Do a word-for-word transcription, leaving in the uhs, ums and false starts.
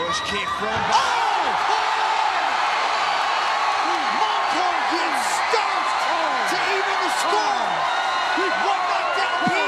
Push kick from oh! Montour gets stumped to even the score. One knockdown.